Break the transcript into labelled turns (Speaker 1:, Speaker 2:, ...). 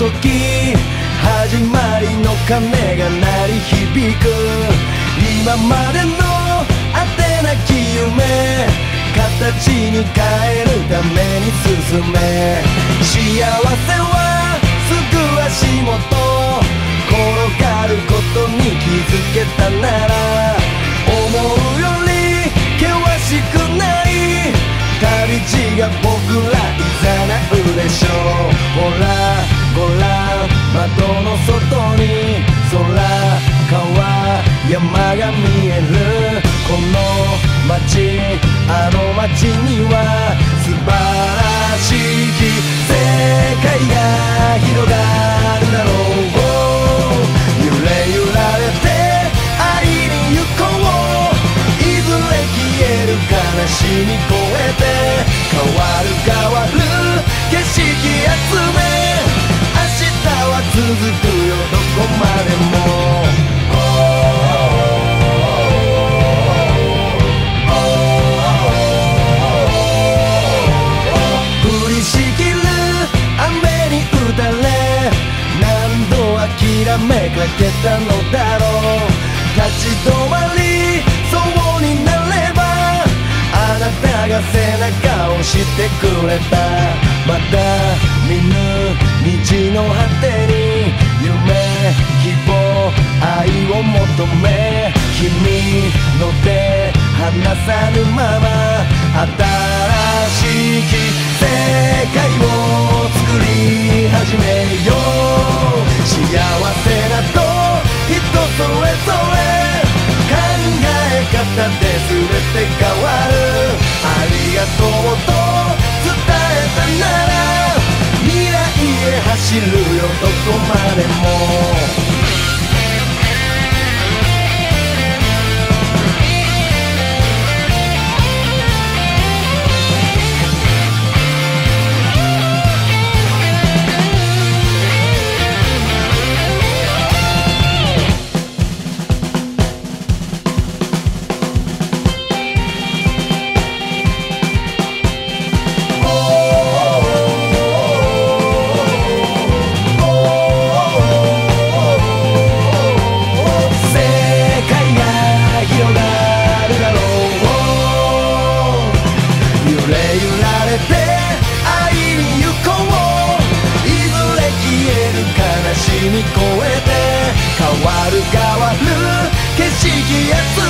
Speaker 1: 時始まりの鐘が鳴り響く。今までの果てなき夢形に変えるために進め。幸せはすぐ足元転がることに気づけたなら、思うより険しくない旅路が僕ら誘うでしょう。ほらごらん窓の外に空川山が見える。この街あの街には素晴らしき世界が広がるだろう。揺れ揺られて愛に行こう。いずれ消える悲しみ越えて変わる変わる景色集め。明日は続くよどこまでも。降りしきる雨に打たれ何度諦めかけたのだろう。立ち止まりそうになればあなたが背中を押してくれた。まだ見ぬ道の果てに夢希望愛を求め、君の手離さぬまま新しき世界を作り始めよう。幸せなど人それぞれ考え方で全て変わる。ありがとうと伝えたなら未来へ走るよどこまでも。に越えて変わる変わる景色へ